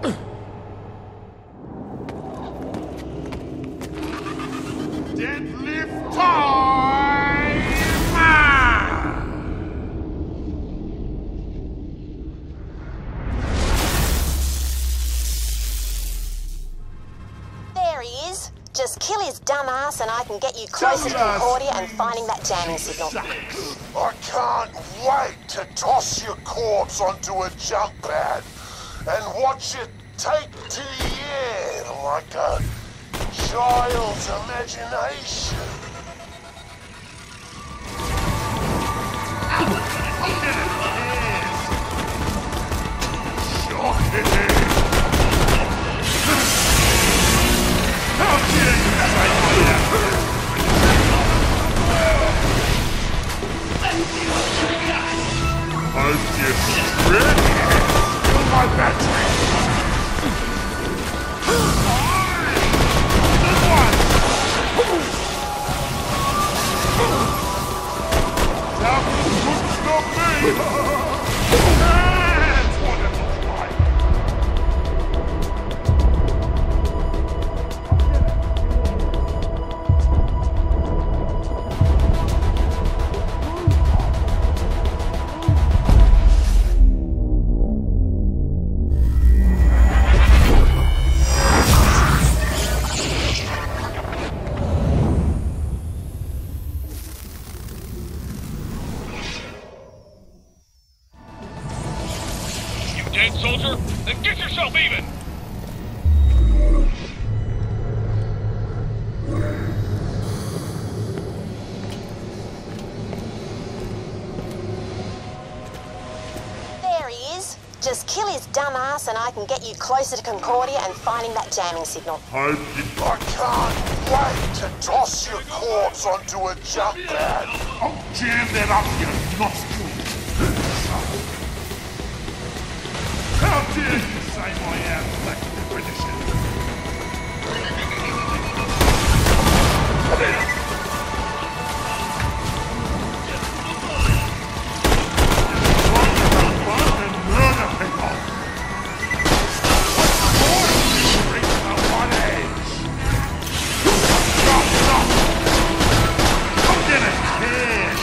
Deadlift time! There he is. Just kill his dumb ass and I can get you closer to Concordia and finding that jamming signal. I can't wait to toss your corpse onto a jump pad and watch it take to the air like a child's imagination. I'm just ready. Fill my battery. Dead soldier? Then get yourself even! There he is. Just kill his dumb ass and I can get you closer to Concordia and finding that jamming signal. I can't wait to toss your corpse onto a jump pad. I'll jam that up your nostril. How dare you say my athletic tradition? And murder people. Reach the one edge. Stop! I'm gonna kiss.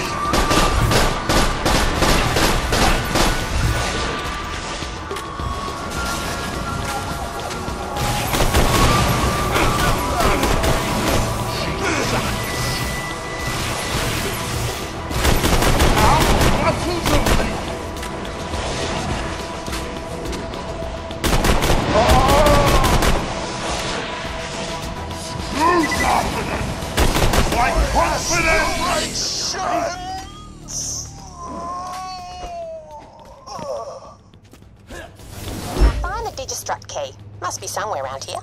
Find the Digistruct key. Must be somewhere around here.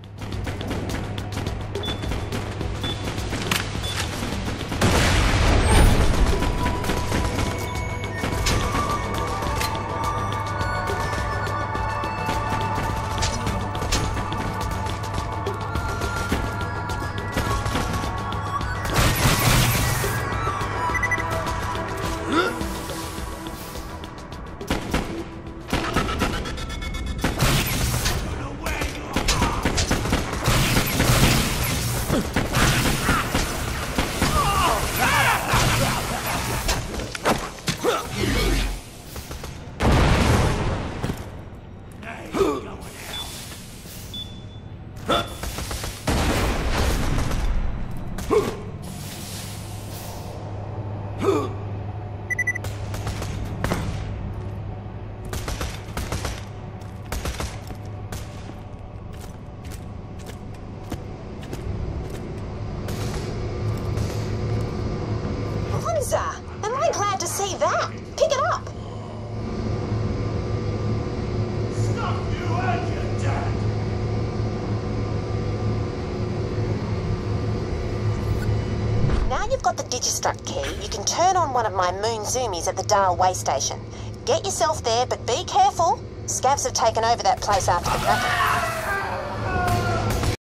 Am I glad to see that? Pick it up. Stop you and your dad! Now you've got the Digistruct key, you can turn on one of my moon zoomies at the Dahl way station. Get yourself there, but be careful. Scavs have taken over that place after the Kraken.